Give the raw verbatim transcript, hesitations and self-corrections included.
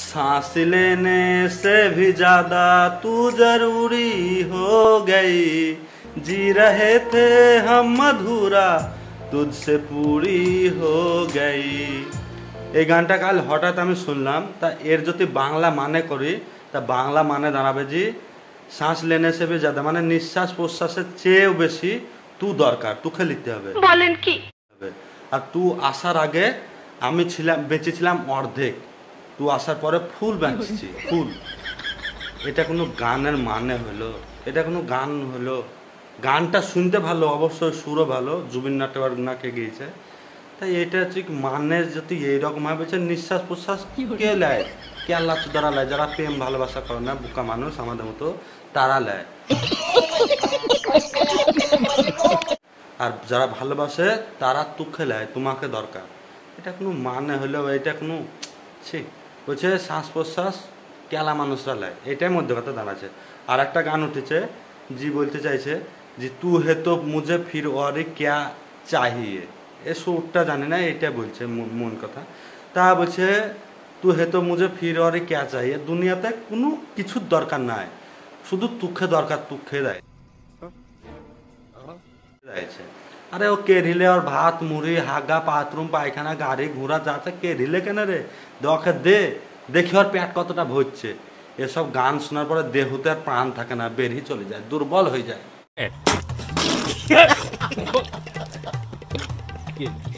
सांस लेने से भी ज्यादा तू जरूरी हो गई, जी रहे थे हम अधूरा तुझसे पूरी हो गई। এই গানটা কাল হঠাৎ আমি শুনলাম, তা এর যদি বাংলা মানে করি তা বাংলা মানে দাঁড়াবে যে শ্বাস লেনে সে ভি জ্যাদা, মানে নিঃশ্বাস প্রশ্বাসের চেয়েও বেশি তু দরকার, তুকে লিখতে হবে। বলেন কি? আর তু আসার আগে আমি ছিলাম বেঁচেছিলাম অর্ধেক, তু আসার পরে ফুল বেঁচেছি ফুল। এটা কোনো গানের মানে হলো? এটা কোনো গান হলো? গানটা শুনতে ভালো, অবশ্যই সুরও ভালো, জুবিন নাট্যবার্গনাকে গিয়েছে। তাই এটা ঠিক মানে যদি এইরকম হবে যে নিঃশ্বাস প্রশ্বাস কে নেয়, কে আল্লাহ যারা নেয়, যারা প্রেম ভালোবাসা করে না, বোকা মানুষ আমাদের মতো, তারা নেয়। আর যারা ভালোবাসে তারা তুখে নেয়, তোমাকে দরকার। এটা কোনো মানে হলো? এটা কোনো ঠিক বলছে শ্বাস প্রশ্বাস কেলা মানুষরা নেয়, এটাই মধ্যে কথা দাঁড়াচ্ছে। আর একটা গান উঠেছে, জি বলতে চাইছে যে তু হে তো মুঝে ফির और क्या चाहिए, এ সুরটা জানি না, এটা বলছে মন কথা। তা বলছে তু হে তো মুঝে ফির और क्या चाहिए, দুনিয়াতে কোনো কিছুর দরকার নাই, শুধু তুখে দরকার, তুখে দেয়। আরে ও কেরিলে আর ভাত মুড়ি হাগা বাথরুম পায়খানা গাড়ি ঘোড়া যাচ্ছে, কেরিলে কেন রে, দকে দে দেখি ওর পেট কতটা ভরছে। এসব গান শোনার পরে দেহতে আর প্রাণ থাকে না, বেরিয়ে চলে যায়, দুর্বল হয়ে যায়।